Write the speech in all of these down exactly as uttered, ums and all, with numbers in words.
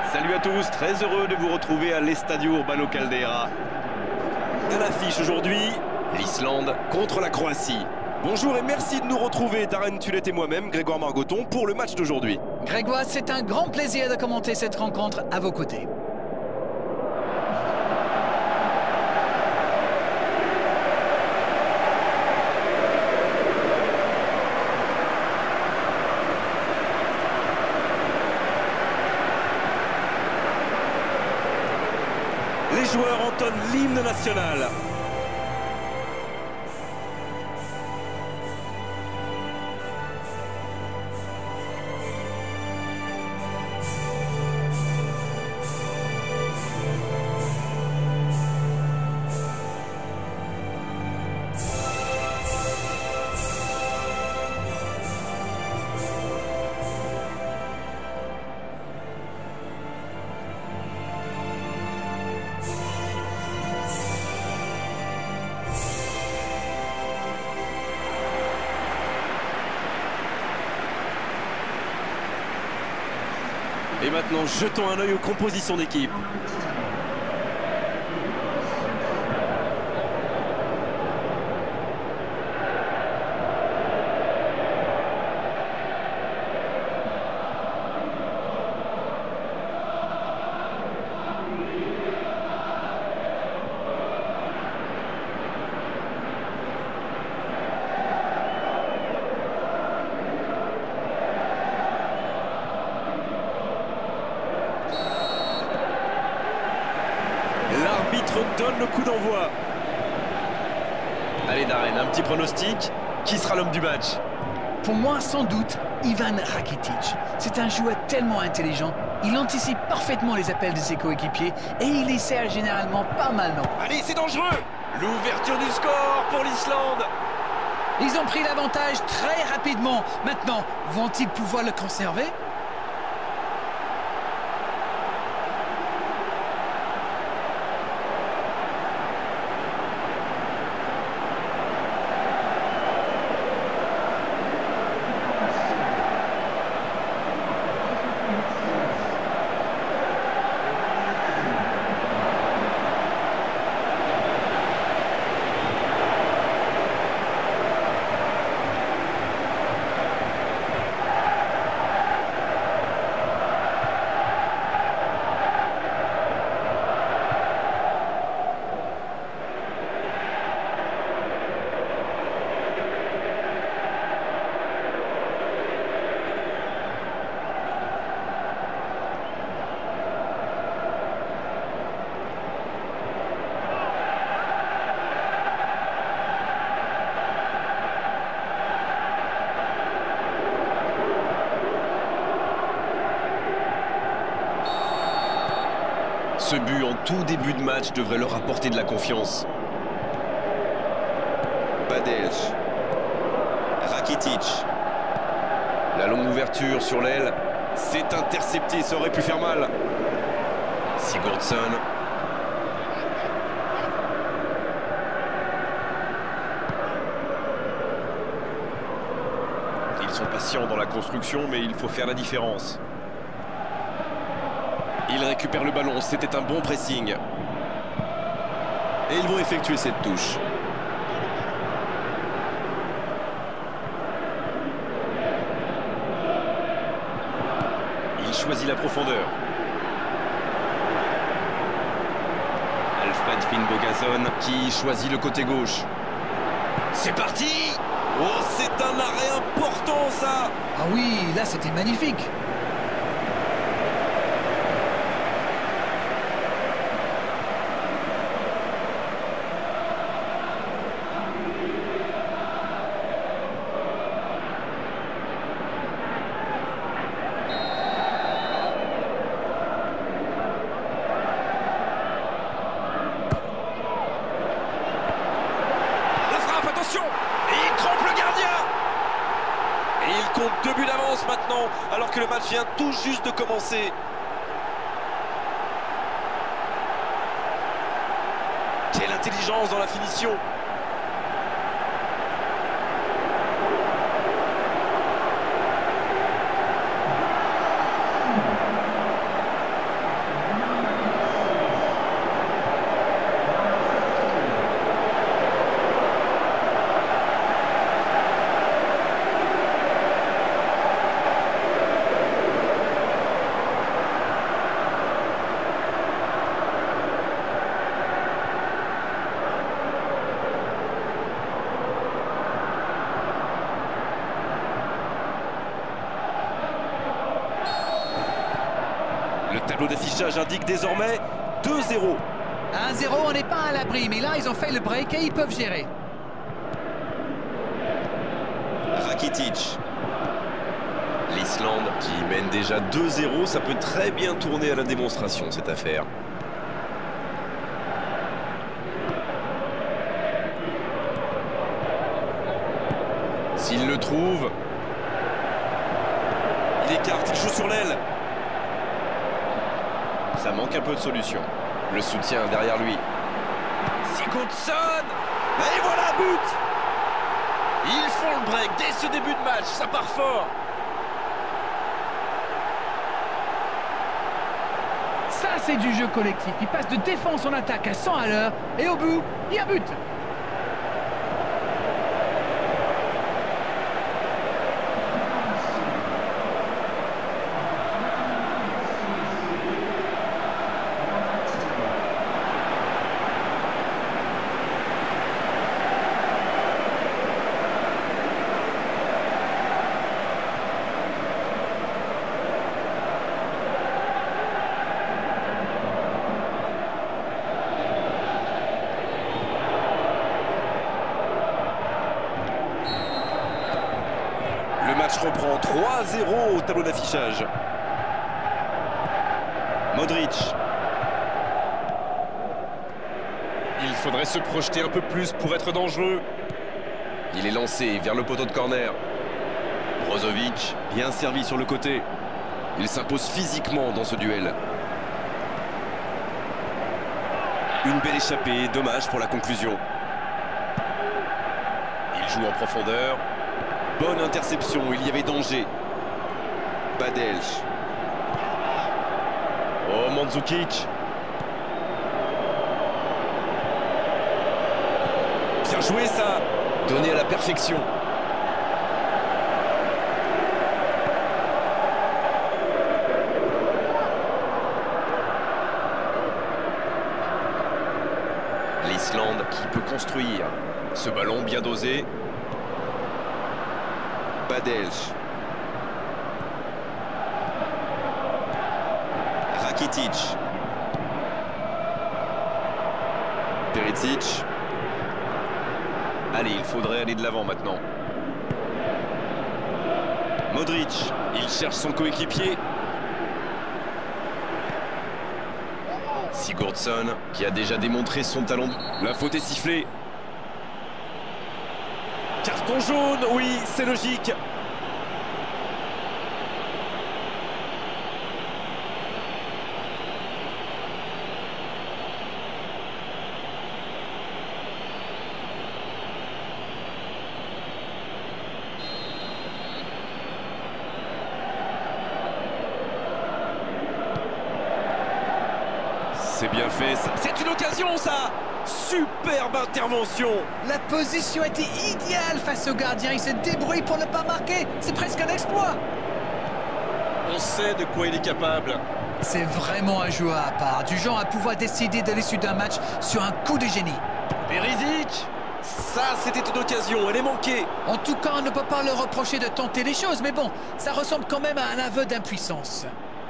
Salut à tous, très heureux de vous retrouver à l'Estadio Urbano Caldeira. À l'affiche aujourd'hui, l'Islande contre la Croatie. Bonjour et merci de nous retrouver, Darren Tullet et moi-même, Grégoire Margoton, pour le match d'aujourd'hui. Grégoire, c'est un grand plaisir de commenter cette rencontre à vos côtés. Les joueurs entonnent l'hymne national. Et maintenant, jetons un œil aux compositions d'équipe. L'arbitre donne le coup d'envoi. Allez Darren, un petit pronostic. Qui sera l'homme du match? Pour moi, sans doute, Ivan Rakitic. C'est un joueur tellement intelligent. Il anticipe parfaitement les appels de ses coéquipiers et il y sert généralement pas mal, non? Allez, c'est dangereux. L'ouverture du score pour l'Islande. Ils ont pris l'avantage très rapidement. Maintenant, vont-ils pouvoir le conserver? Ce but en tout début de match devrait leur apporter de la confiance. Padelj. Rakitic. La longue ouverture sur l'aile. C'est intercepté, ça aurait pu faire mal. Sigurdsson. Ils sont patients dans la construction, mais il faut faire la différence. Il récupère le ballon, c'était un bon pressing. Et ils vont effectuer cette touche. Il choisit la profondeur. Alfred Finnbogason qui choisit le côté gauche. C'est parti! Oh, c'est un arrêt important ça! Ah oui, là c'était magnifique. Et il trompe le gardien. Et il compte deux buts d'avance maintenant, alors que le match vient tout juste de commencer. Quelle intelligence dans la finition. Le tableau d'affichage indique désormais deux zéro. un zéro, on n'est pas à l'abri, mais là, ils ont fait le break et ils peuvent gérer. Rakitic. L'Islande qui mène déjà deux zéro, ça peut très bien tourner à la démonstration cette affaire. S'il le trouve, il écarte, il joue sur l'aile. Ça manque un peu de solution. Le soutien derrière lui. Sigurdsson. Et voilà, but. Ils font le break dès ce début de match, ça part fort. Ça, c'est du jeu collectif. Il passe de défense en attaque à cent à l'heure. Et au bout, il y a but. Le match reprend trois zéro au tableau d'affichage. Modric. Il faudrait se projeter un peu plus pour être dangereux. Il est lancé vers le poteau de corner. Brozovic, bien servi sur le côté. Il s'impose physiquement dans ce duel. Une belle échappée, dommage pour la conclusion. Il joue en profondeur. Bonne interception, il y avait danger. Badelj. Oh, Mandzukic. Bien joué ça. Donné à la perfection. L'Islande qui peut construire. Ce ballon bien dosé. Badelj. Rakitic. Perisic. Allez, il faudrait aller de l'avant maintenant. Modric. Il cherche son coéquipier. Sigurdsson qui a déjà démontré son talent. La faute est sifflée. Carton jaune, oui, c'est logique. C'est bien fait, ça. C'est une occasion, ça. Superbe intervention. La position était idéale face au gardien. Il se débrouille pour ne pas marquer. C'est presque un exploit. On sait de quoi il est capable. C'est vraiment un joueur à part. Du genre à pouvoir décider de l'issue d'un match sur un coup de génie. Perisic. Ça, c'était une occasion. Elle est manquée. En tout cas, on ne peut pas leur reprocher de tenter les choses. Mais bon, ça ressemble quand même à un aveu d'impuissance.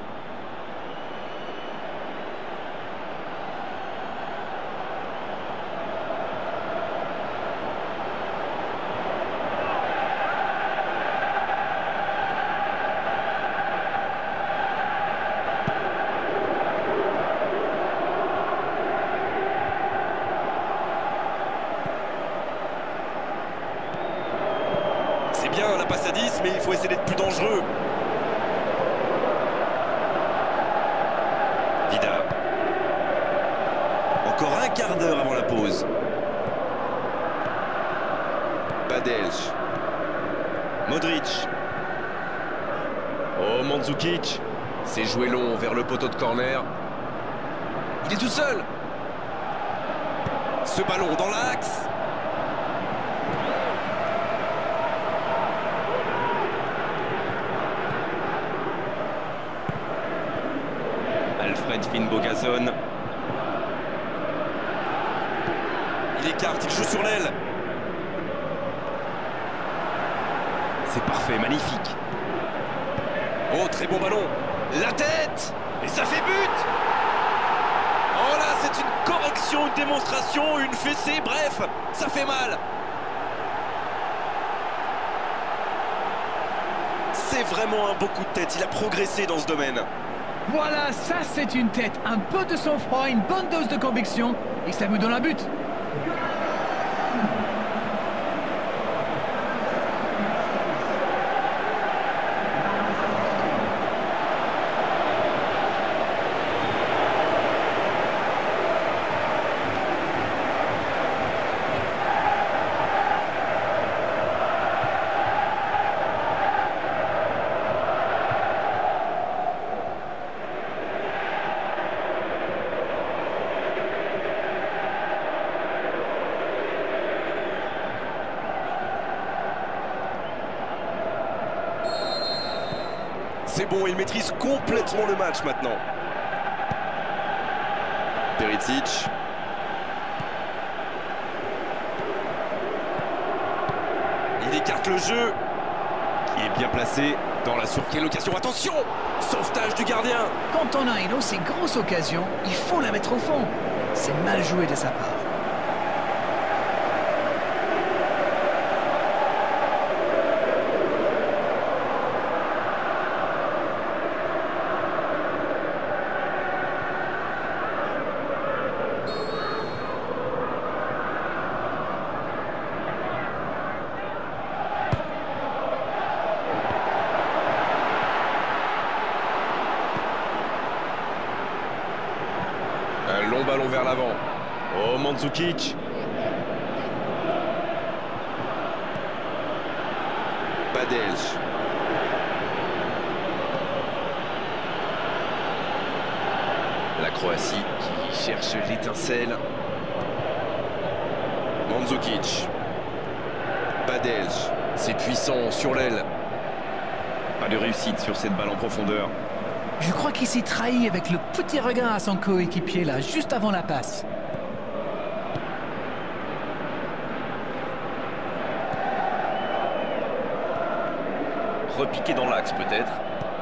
C'est bien la passe à dix, mais il faut essayer d'être plus dangereux. Vida. Encore un quart d'heure avant la pause. Badelj. Modric. Oh, Mandzukic. C'est joué long vers le poteau de corner. Il est tout seul. Ce ballon dans l'axe. Alfred Finnbogason. Il écarte, il joue sur l'aile. C'est parfait, magnifique. Oh, très bon ballon. La tête! Et ça fait but! Oh là, c'est une correction, une démonstration, une fessée, bref, ça fait mal. C'est vraiment un beau coup de tête, il a progressé dans ce domaine. Voilà, ça c'est une tête, un peu de sang-froid, une bonne dose de conviction, et ça vous donne un but. C'est bon, il maîtrise complètement le match maintenant. Perisic. Il écarte le jeu. Qui est bien placé dans la sur... Quelle occasion, attention! Sauvetage du gardien. Quand on a une aussi grosse occasion, il faut la mettre au fond. C'est mal joué de sa part. Un long ballon vers l'avant. Oh, Mandzukic. Badelj. La Croatie qui cherche l'étincelle. Mandzukic. Badelj. C'est puissant sur l'aile. Pas de réussite sur cette balle en profondeur. Je crois qu'il s'est trahi avec le petit regard à son coéquipier là, juste avant la passe. Repiqué dans l'axe peut-être.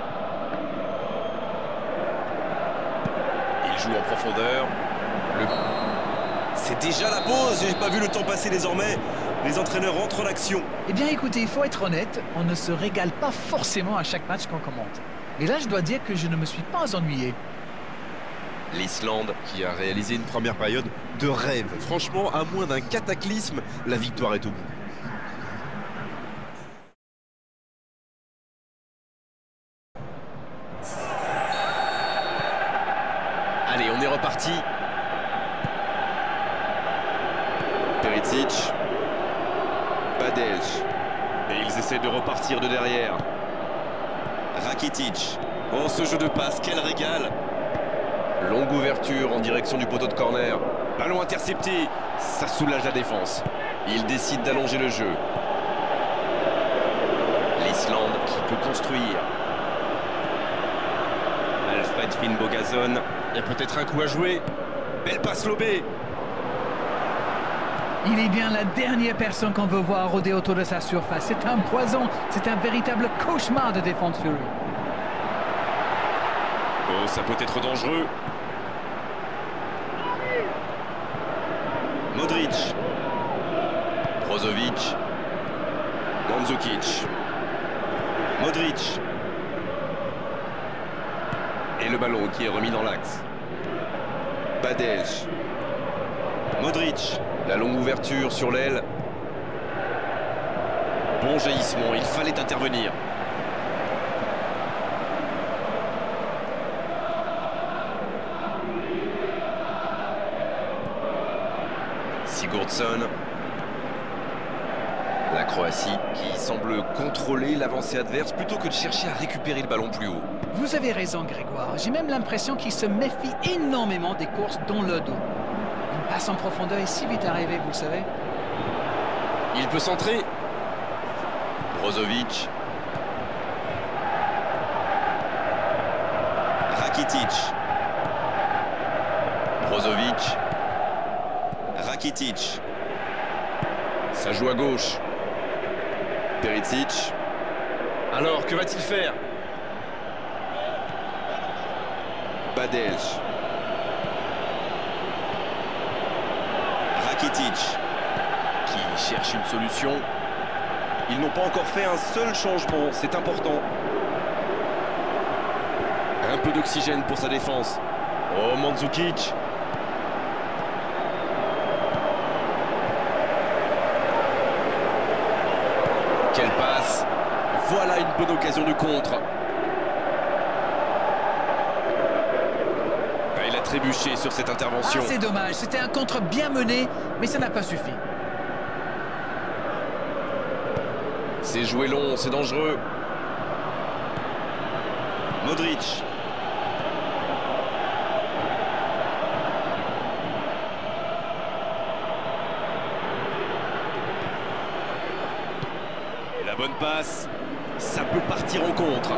Il joue en profondeur. Le... C'est déjà la pause, j'ai pas vu le temps passer désormais. Les entraîneurs rentrent en action. Eh bien écoutez, il faut être honnête, on ne se régale pas forcément à chaque match qu'on commente. Et là, je dois dire que je ne me suis pas ennuyé. L'Islande qui a réalisé une première période de rêve. Franchement, à moins d'un cataclysme, la victoire est au bout. Allez, on est reparti. Perisic. Badelj. Et ils essaient de repartir de derrière. Rakitic. Oh, ce jeu de passe, quel régal! Longue ouverture en direction du poteau de corner. Ballon intercepté, ça soulage la défense. Il décide d'allonger le jeu. L'Islande qui peut construire. Alfred Finnbogason. Il y a peut-être un coup à jouer. Belle passe lobée. Il est bien la dernière personne qu'on veut voir rôder autour de sa surface. C'est un poison, c'est un véritable cauchemar de défendre sur lui. Oh, ça peut être dangereux. Modric. Brozovic. Mandzukic. Modric. Et le ballon qui est remis dans l'axe. Badelj. Modric. La longue ouverture sur l'aile. Bon jaillissement, il fallait intervenir. Sigurdsson. La Croatie qui semble contrôler l'avancée adverse plutôt que de chercher à récupérer le ballon plus haut. Vous avez raison, Grégoire. J'ai même l'impression qu'il se méfie énormément des courses dans le dos. Une passe en profondeur est si vite arrivée, vous le savez. Il peut centrer. Brozovic. Rakitic. Brozovic. Rakitic. Ça joue à gauche. Perisic. Alors, que va-t-il faire? Badelj. Rakitic qui cherche une solution. Ils n'ont pas encore fait un seul changement, c'est important. Un peu d'oxygène pour sa défense. Oh, Mandzukic. Quelle passe. Voilà une bonne occasion de contre. Il a trébuché sur cette intervention. Ah, c'est dommage, c'était un contre bien mené, mais ça n'a pas suffi. C'est joué long, c'est dangereux. Modric. Et la bonne passe, ça peut partir en contre.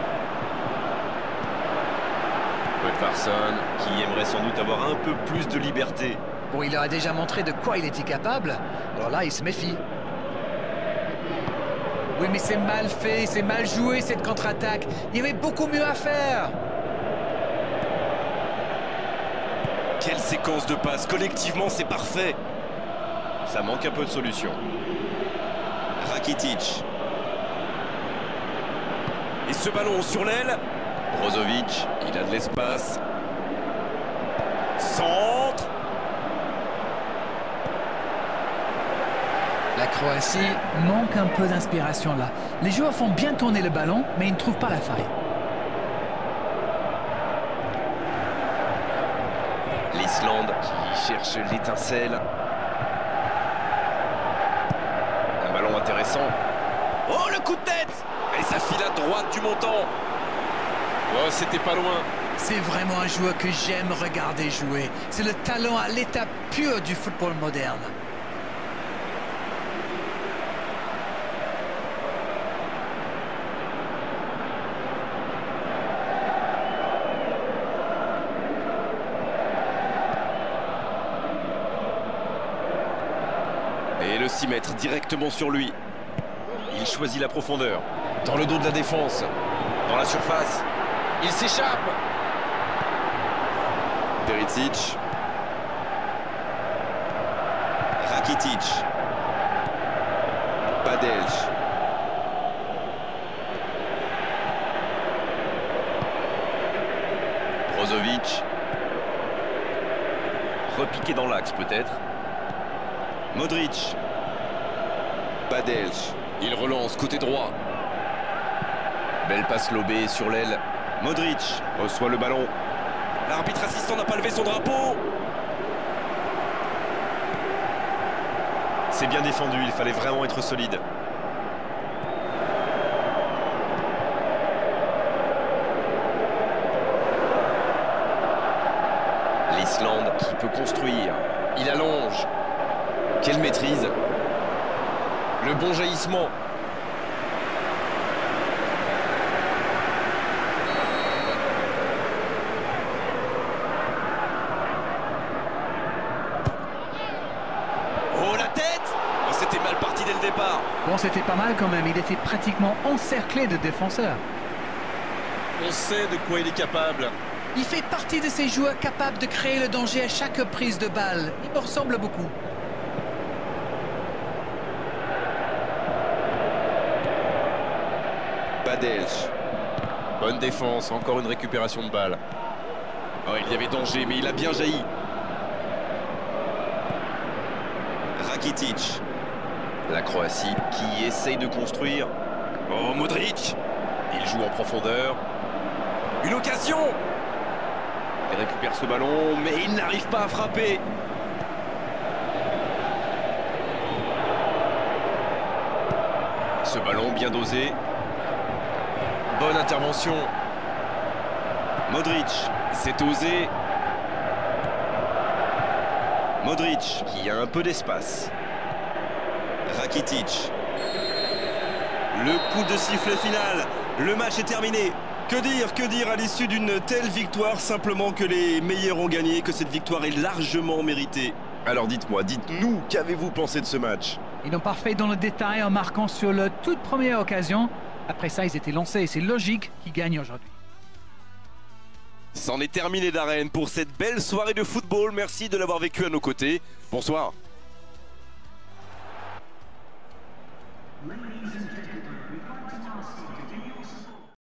Edvarson, qui aimerait sans doute avoir un peu plus de liberté. Bon, il leur a déjà montré de quoi il était capable, alors là, il se méfie. Oui, mais c'est mal fait, c'est mal joué cette contre-attaque. Il y avait beaucoup mieux à faire. Quelle séquence de passes, collectivement c'est parfait. Ça manque un peu de solution. Rakitic. Et ce ballon sur l'aile. Brozovic, il a de l'espace. Centre. La Croatie manque un peu d'inspiration là. Les joueurs font bien tourner le ballon, mais ils ne trouvent pas la faille. L'Islande qui cherche l'étincelle. Un ballon intéressant. Oh, le coup de tête! Et ça file à droite du montant. Oh, c'était pas loin. C'est vraiment un joueur que j'aime regarder jouer. C'est le talent à l'état pur du football moderne. Et le six mètres directement sur lui. Il choisit la profondeur. Dans le dos de la défense. Dans la surface. Il s'échappe. Perisic. Rakitic. Badelj. Brozovic. Repiqué dans l'axe peut-être. Modric. Badelj. Il relance côté droit. Belle passe lobée sur l'aile. Modric reçoit le ballon. L'arbitre assistant n'a pas levé son drapeau. C'est bien défendu, il fallait vraiment être solide. L'Islande qui peut construire. Il allonge. Quelle maîtrise. Le bon jaillissement. Oh, la tête! Oh, c'était mal parti dès le départ. Bon, c'était pas mal quand même. Il était pratiquement encerclé de défenseurs. On sait de quoi il est capable. Il fait partie de ces joueurs capables de créer le danger à chaque prise de balle. Il me ressemble beaucoup. Badelj. Bonne défense, encore une récupération de balle. Oh, il y avait danger, mais il a bien jailli. Rakitic. La Croatie qui essaye de construire. Oh, Modric. Il joue en profondeur. Une occasion. Il récupère ce ballon, mais il n'arrive pas à frapper. Ce ballon bien dosé. Bonne intervention. Modric, c'est osé. Modric, qui a un peu d'espace. Rakitic. Le coup de sifflet final. Le match est terminé. Que dire, que dire à l'issue d'une telle victoire? Simplement que les meilleurs ont gagné, que cette victoire est largement méritée. Alors dites-moi, dites-nous, qu'avez-vous pensé de ce match? Ils ont parfait dans le détail en marquant sur la toute première occasion. Après ça, ils étaient lancés et c'est logique qu'ils gagnent aujourd'hui. C'en est terminé, Darren, pour cette belle soirée de football. Merci de l'avoir vécu à nos côtés. Bonsoir.